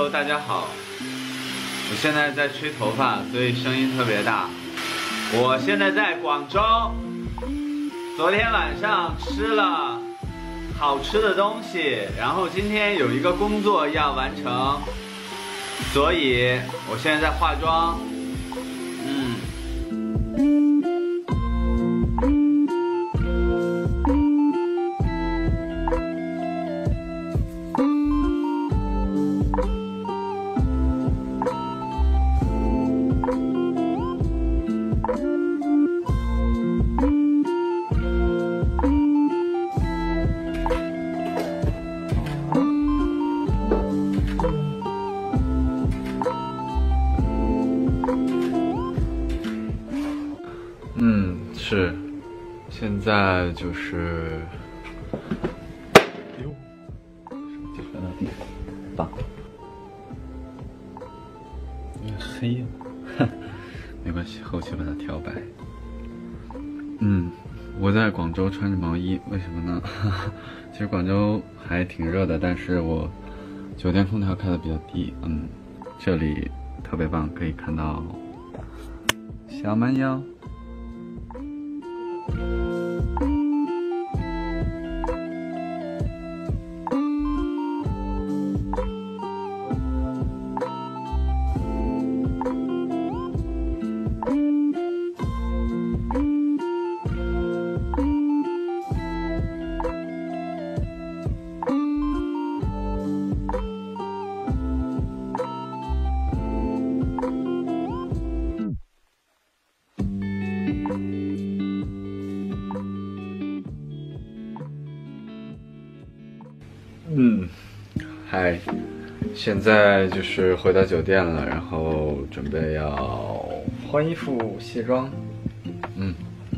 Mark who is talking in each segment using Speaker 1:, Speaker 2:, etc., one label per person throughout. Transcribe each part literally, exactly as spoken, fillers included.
Speaker 1: Hello， 大家好，我现在在吹头发，所以声音特别大。我现在在广州，昨天晚上吃了好吃的东西，然后今天有一个工作要完成，所以我现在在化妆。嗯。 嗯，是，现在就是，哟，手机摔到地上，棒，有点黑呀，没关系，后期把它调白。嗯，我在广州穿着毛衣，为什么呢？其实广州还挺热的，但是我酒店空调开的比较低，嗯，这里特别棒，可以看到小蛮腰。 嗯，嗨，现在就是回到酒店了，然后准备要换衣服、卸妆。嗯。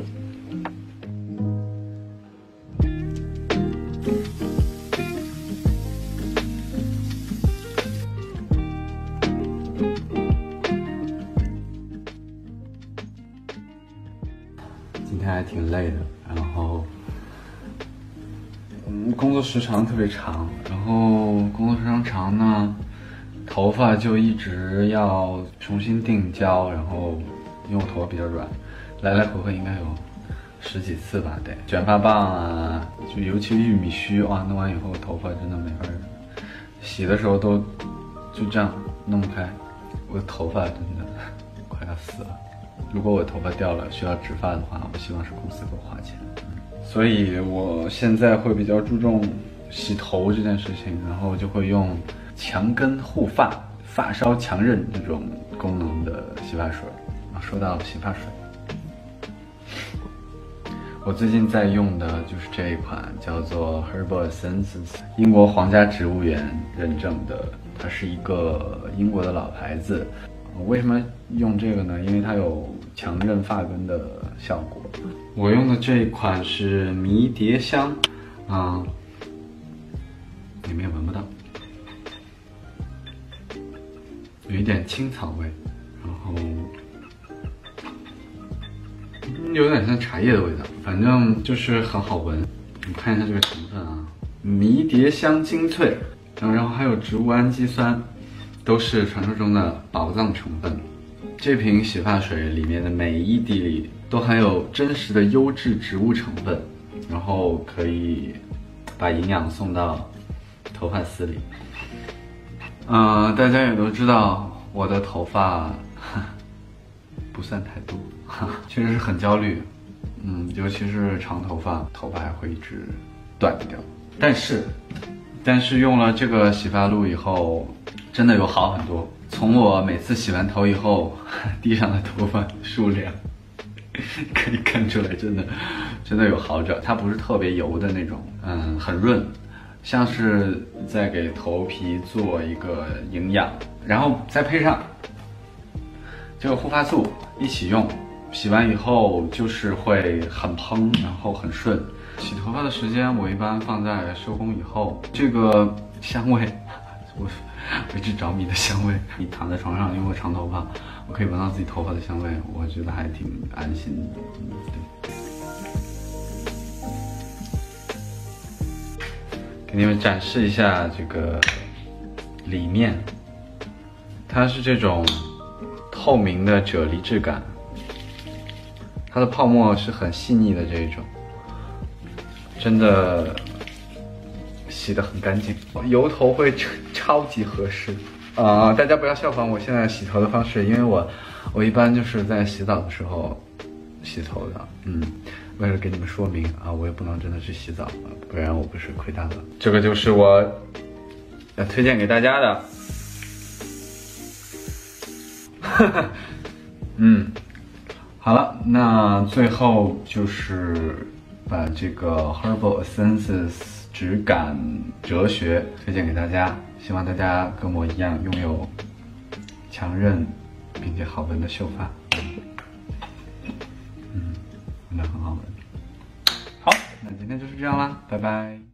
Speaker 1: 今天还挺累的，然后。 嗯，工作时长特别长，然后工作时长长呢，头发就一直要重新定焦，然后因为我头发比较软，来来回回应该有十几次吧，得卷发棒啊，就尤其玉米须，哇，弄完以后头发真的没法洗的时候都就这样弄不开，我的头发真的快要死了。如果我头发掉了需要植发的话，我希望是公司给我花钱。 所以我现在会比较注重洗头这件事情，然后就会用强根护发、发梢强韧这种功能的洗发水。啊，说到洗发水，我最近在用的就是这一款，叫做 Herbal Essences， 英国皇家植物园认证的，它是一个英国的老牌子。为什么用这个呢？因为它有强韧发根的效果。 我用的这一款是迷迭香，啊、嗯，你们也闻不到，有一点青草味，然后有点像茶叶的味道，反正就是很好闻。你看一下这个成分啊，迷迭香精粹，然后还有植物氨基酸，都是传说中的宝藏成分。这瓶洗发水里面的每一滴里 都含有真实的优质植物成分，然后可以把营养送到头发丝里。嗯、呃，大家也都知道我的头发不算太多，确实是很焦虑。嗯，尤其是长头发，头发还会一直断掉。但是，但是用了这个洗发露以后，真的有好很多。从我每次洗完头以后，地上的头发数量。 可以看出来，真的，真的有好转。它不是特别油的那种，嗯，很润，像是在给头皮做一个营养，然后再配上这个护发素一起用，洗完以后就是会很蓬，然后很顺。洗头发的时间我一般放在收工以后，这个香味，我为之着迷的香味。你躺在床上，因为我长头发。 我可以闻到自己头发的香味，我觉得还挺安心的。嗯，对。给你们展示一下这个里面， 它是这种透明的啫喱质感，它的泡沫是很细腻的这一种，真的洗得很干净，油头会超级合适。啊、呃，大家不要效仿我现在洗头的方式，因为我我一般就是在洗澡的时候洗头的，嗯，为了给你们说明啊，我也不能真的去洗澡，不然我不是亏大了。这个就是我要推荐给大家的，嗯，好了，那最后就是把这个 Herbal Essences 质感哲学推荐给大家，希望大家跟我一样拥有强韧并且好闻的秀发。嗯，闻得很好闻。好，那今天就是这样啦，拜拜。